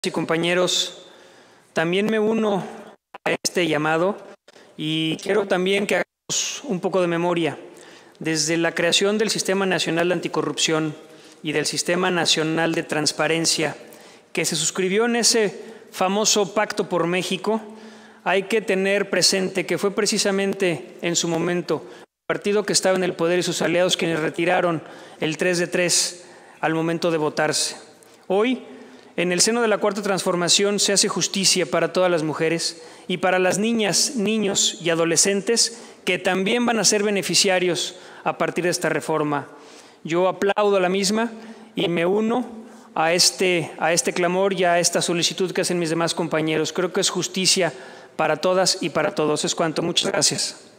y compañeros, también me uno a este llamado y quiero también que hagamos un poco de memoria. Desde la creación del Sistema Nacional de Anticorrupción y del Sistema Nacional de Transparencia, que se suscribió en ese famoso Pacto por México, hay que tener presente que fue precisamente en su momento el partido que estaba en el poder y sus aliados quienes retiraron el 3 de 3 al momento de votarse. Hoy, en el seno de la Cuarta Transformación se hace justicia para todas las mujeres y para las niñas, niños y adolescentes que también van a ser beneficiarios a partir de esta reforma. Yo aplaudo la misma y me uno a este clamor y a esta solicitud que hacen mis demás compañeros. Creo que es justicia para todas y para todos. Es cuanto. Muchas gracias.